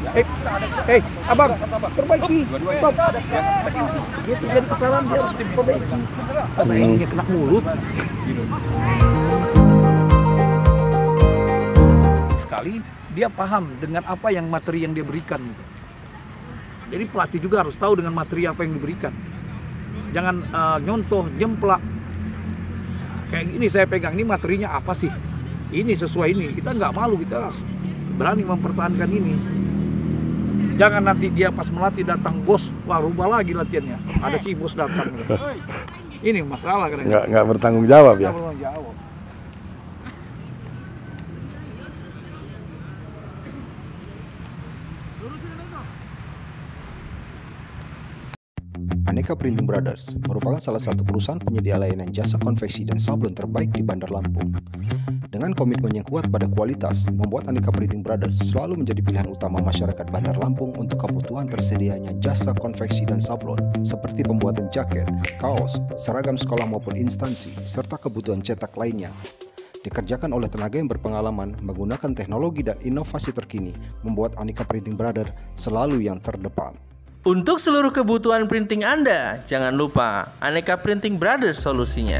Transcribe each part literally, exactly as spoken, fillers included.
Eh, eh, abang, perbaiki. Stop. Dia terjadi kesalahan, dia harus diperbaiki. Masa ini dia kena mulut. Sekali dia paham dengan apa yang materi yang dia berikan gitu. Jadi pelatih juga harus tahu dengan materi apa yang diberikan. Jangan uh, nyontoh, jemplak. Kayak ini saya pegang, ini materinya apa sih? Ini sesuai ini. Kita nggak malu, kita harus berani mempertahankan ini. Jangan nanti dia pas melatih datang bos, wah rubah lagi latihannya. Ada si bos datang. Gitu. Ini masalah kadang-kadang. Nggak, nggak bertanggung jawab ya? Nggak bertanggung jawab. Aneka Printing Brothers merupakan salah satu perusahaan penyedia layanan jasa konveksi dan sablon terbaik di Bandar Lampung. Dengan komitmen yang kuat pada kualitas, membuat Aneka Printing Brothers selalu menjadi pilihan utama masyarakat Bandar Lampung untuk kebutuhan tersedianya jasa konveksi dan sablon, seperti pembuatan jaket, kaos, seragam sekolah maupun instansi, serta kebutuhan cetak lainnya. Dikerjakan oleh tenaga yang berpengalaman, menggunakan teknologi dan inovasi terkini, membuat Aneka Printing Brothers selalu yang terdepan. Untuk seluruh kebutuhan printing Anda, jangan lupa Aneka Printing Brothers solusinya.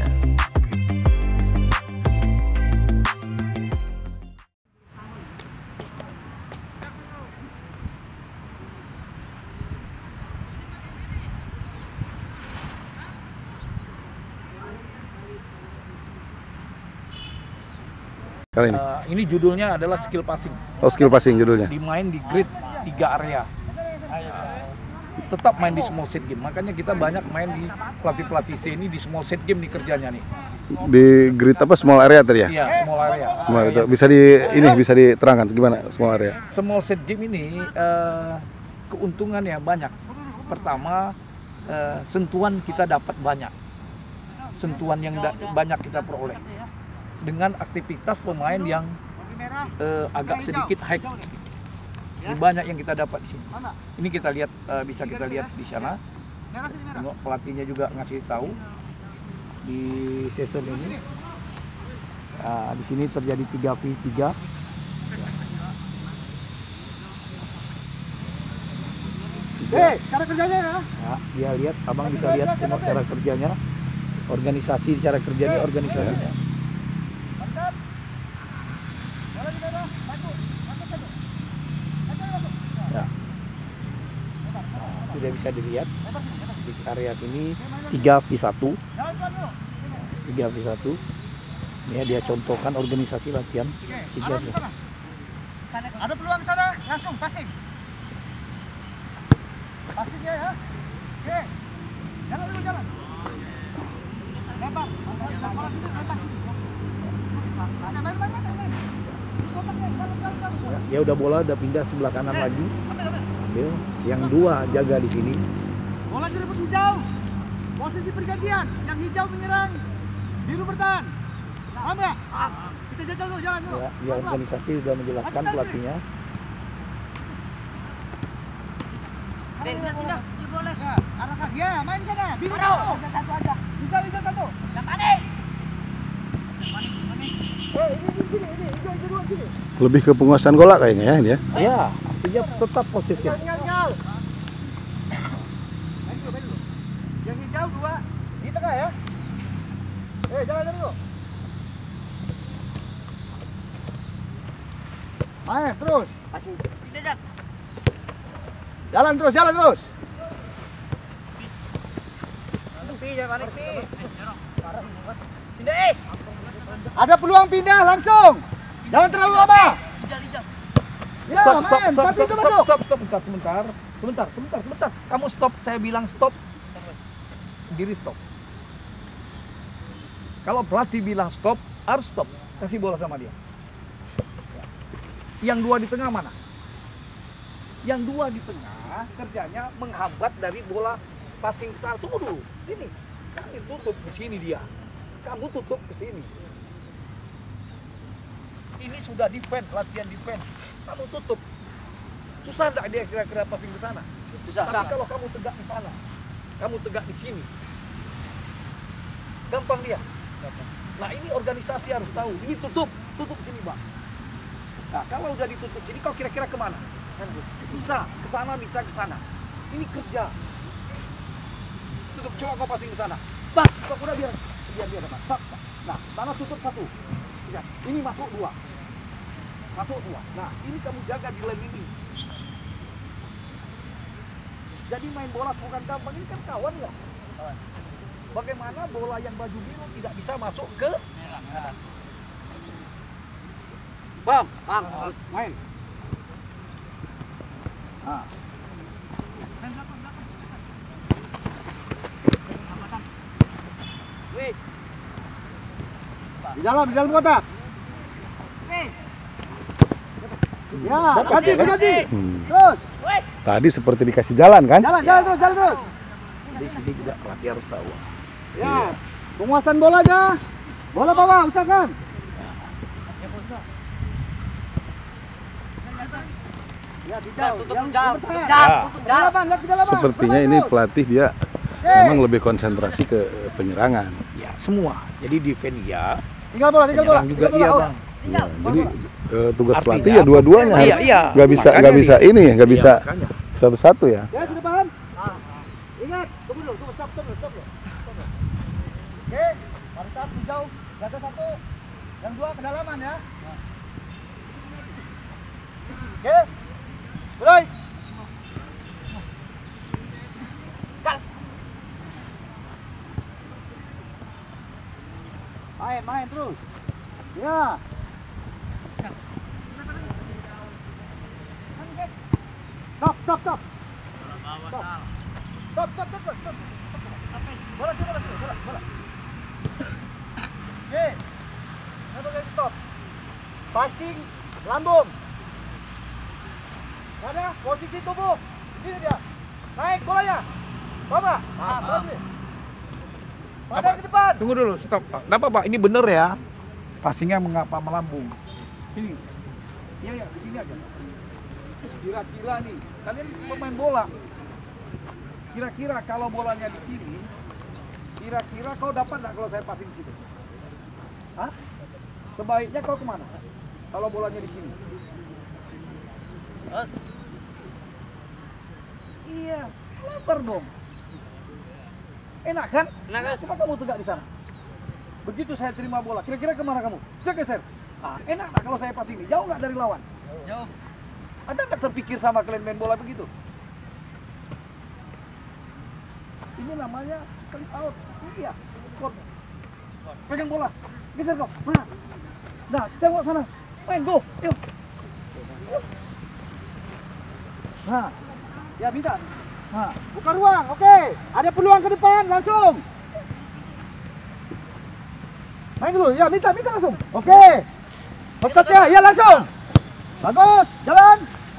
Kali ini. Uh, ini judulnya adalah skill passing. Oh, skill passing judulnya. Dimain di grid tiga area. Tetap main di small set game, makanya kita banyak main di pelatih-pelatih C ini di small set game nih kerjanya nih. Di grid apa, small area tadi ya? Iya, small area. Small itu bisa di ini bisa diterangkan gimana small area? Small set game ini uh, keuntungannya banyak. Pertama, uh, sentuhan kita dapat banyak, sentuhan yang da- banyak kita peroleh dengan aktivitas pemain yang uh, agak sedikit high. Ini banyak yang kita dapat di sini. Ini kita lihat, uh, bisa kita lihat di sana. Tengok, pelatihnya juga ngasih tahu di season ini. Uh, di sini terjadi tiga v tiga. Hei, cara kerjanya ya? Nah, dia lihat, abang bisa lihat tengok cara kerjanya. Organisasi, cara kerjanya, organisasinya. Ya. Sudah bisa dilihat di area sini tiga v satu. tiga v satu. Ya, dia contohkan organisasi latihan tiga v satu. Ada peluang sana, langsung passing. Passing ya, ya. Oke. Jalan dulu, jalan. Lempar. Lempar sini, lempar sini. Main, main, main, main. Ya, dia udah bola udah pindah sebelah kanan lagi. Ya, yang dua jaga di sini. Bola direbut hijau. Posisi pergantian. Yang hijau menyerang, biru bertahan. Paham ya? Kita jajal dulu, jalan dulu. Ya, dia organisasi sudah menjelaskan pelatihnya. Pindah, pindah. Ya boleh. Ya, arahkan. Ya, main di sana. Biru satu. Satu aja. Hijau, hijau satu. Jangan panik. Panik, panik. Eh, ini di sini, ini hijau, hijau dua sini. Lebih ke penguasaan bola kayaknya ya ini ya. Ya, artinya tetap posisi. Nyal, nyal, nyal. Main dulu, main dulu. Yang hijau dua di tengah ya. Eh, jalan dulu. Main terus. Pindah, jalan. Jalan terus, jalan terus. Pindah, balik, pindah, es. Ada peluang pindah langsung. Jangan terlalu lama. Ya, Stop, stop, main. stop, Satu stop, itu stop, masuk. stop, stop, sebentar, sebentar, sebentar, sebentar, sebentar. Kamu stop, saya bilang stop. Diri stop. Kalau pelatih bilang stop, harus stop. Kasih bola sama dia. Yang dua di tengah mana? Yang dua di tengah kerjanya menghambat dari bola passing ke sana. Tunggu dulu, sini. Kami tutup ke sini dia. Kamu tutup ke sini. Ini sudah defend, latihan defend. Kamu tutup. Susah enggak dia kira-kira passing ke sana? Susah. Tapi kalau kamu tegak di sana, kamu tegak di sini, gampang dia. Nah, ini organisasi harus tahu. Ini tutup, tutup sini, Bang. Nah, kalau udah ditutup sini, kau kira-kira kemana? Bisa ke sana, bisa ke sana. Ini kerja. Tutup, coba kau passing ke sana. Tak, tak udah biar biar biar dapat. Tak, tak. Nah, tanah tutup satu. Ya, ini masuk dua. Masuk dua. Nah, ini kamu jaga di lane ini. Jadi main bola bukan gampang, ini kan kawan ya. Bagaimana bola yang baju biru tidak bisa masuk ke merah? Bang, bang, main. Nah. Di dalam, di dalam kotak. Ya, ganti, ganti. Hmm. Terus. Tadi seperti dikasih jalan kan? Jalan, jalan terus, jalan terus. Jadi sini juga pelatih harus tahu. Ya, penguasaan bolanya. Bola bawah, usahakan. Ya, di jauh. Tutup jauh, tutup jauh, tutup jauh. Lihat ke dalaman. Sepertinya ini pelatih dia memang lebih konsentrasi ke penyerangan. Ya, semua. Jadi defend ya, Tinggal bola, tinggal bola. penyerang juga Tinggal iya, bola. Bang. Ya, jadi eh, tugas Artinya pelatih ya apa? dua-duanya Iya, harus iya. nggak bisa Makanya nggak bisa di- ini nggak Iya, bisa makanya. satu-satu ya. Ya, sudah paham? Ingat, tunggu dulu, tunggu, stop, stop, stop, stop. Oke, pada saat menjauh, jaga satu, yang dua kedalaman ya. Oke, mulai. Main, main terus. Ya. Stop, stop, stop. Stop. Stop, stop, stop, stop, stop. Bola, bola, bola, bola, bola. Oke. Never let stop. Passing lambung. Mana? Posisi tubuh. Ini dia. Naik bolanya. Bawa. Ah, berhasil. Pandang ke depan. Tunggu dulu, stop. Kenapa Pak? Ini bener ya? Passingnya mengapa melambung? Ini. Iya ya, di sini aja. Kira-kira nih, kalian pemain bola. Kira-kira kalau bolanya di sini, kira-kira kau dapat nggak kalau saya passing di sini? Hah? Sebaiknya kau kemana? Kalau bolanya di sini? Hah? Iya, lebar dong. Enak kan? Enak kan? Coba kamu tegak di sana. Begitu saya terima bola, kira-kira kemana kamu? Saya geser. Ah, enak nggak kalau saya passing ini? Jauh nggak dari lawan? Jauh. Ada nggak terpikir sama kalian main bola begitu? Ini namanya clean out. Iya, sport. Pegang bola, geser kau. Nah, nah, tengok sana. Main, go, yuk. Yuk. Nah, Ya, minta. nah. Buka ruang, oke. Ada peluang ke depan, langsung. Main dulu, ya minta, minta langsung. Oke. Ustaznya, ya langsung. Bagus, jalan.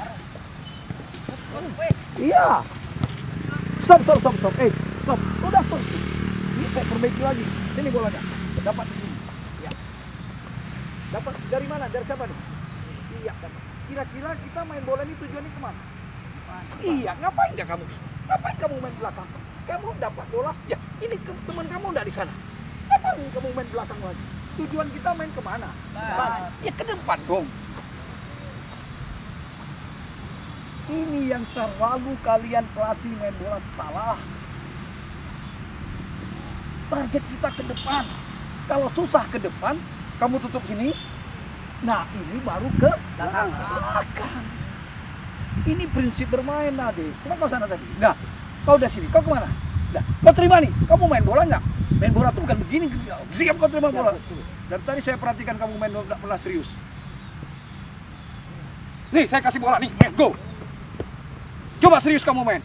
Iya. Stop, stop, stop, stop. Eh, stop. Udah, stop. Ini saya perbaiki lagi. Ini bolanya. Dapat di sini. Ya. Dapat dari mana? Dari siapa nih? Iya, dapat. Kira-kira kita main bola ini tujuannya kemana? Iya, ngapain ya kamu? Ngapain kamu main belakang? Kamu dapat bola, ya ini ke, teman kamu enggak di sana. Ngapain kamu main belakang lagi? Tujuan kita main kemana? Depan. Ya ke depan dong. Ini yang selalu kalian pelatih main bola salah. Target kita ke depan. Kalau susah ke depan, kamu tutup sini. Nah, ini baru ke belakang. belakang. Ini prinsip bermain, Nade. Kenapa kau sana tadi? Nah, kau udah sini. Kau kemana? Nah, kau terima nih. Kamu main bola nggak? Main bola tuh bukan begini. Siap kau terima bola. Dari tadi saya perhatikan kamu main bola nggak pernah serius. Nih, saya kasih bola nih. Main, go. Coba serius kamu main.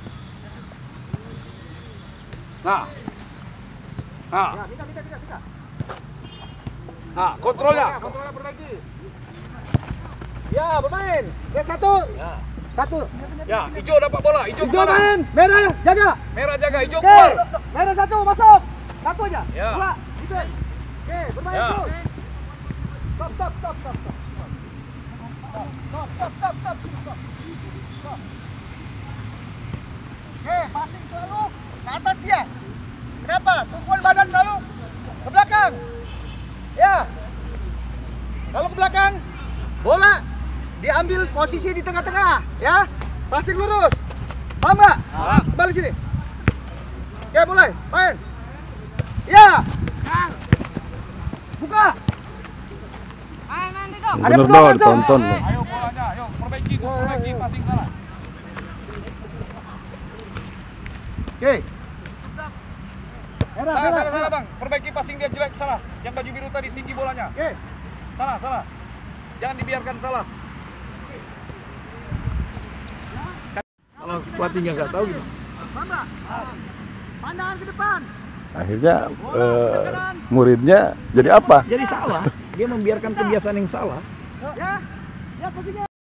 Nah. Nah. Ya, minta, minta, minta, minta. Nah, kontrolnya. Kontrolnya perbaiki. Ya, bermain. Ya, satu. Ya. Satu. Ya, hijau dapat bola. Hijau Hijau kemana? main. Merah, jaga. Merah jaga, hijau Oke. keluar. Merah satu, masuk. Satu aja. Ya. Dua. Gitu. Oke, bermain Ya. terus. Stop, stop, stop, stop, stop. Stop, stop, stop, stop, stop, stop. Stop. Oke, passing selalu ke atas dia. Kenapa? Tumpuan badan selalu ke belakang. Ya. Kalau ke belakang, bola diambil posisi di tengah-tengah, ya. Passing lurus. Paham nggak? Paham. Balik sini. Oke, mulai. Main. Ya. Buka. Bener dong, tonton loh. Ayo bolanya, ayo perbaiki, perbaiki passing salah. Oke. Merah, Salah, merah, salah, salah merah. bang. Perbaiki passing dia jelek, salah. Yang baju biru tadi tinggi bolanya. Oke. Salah, salah. Jangan dibiarkan salah. Kalau pelatihnya nggak tahu gimana? Bamba. Pandangan ke depan. Akhirnya eh, muridnya jadi apa? Jadi salah. Dia membiarkan kebiasaan yang salah. Ya. Ya posisinya.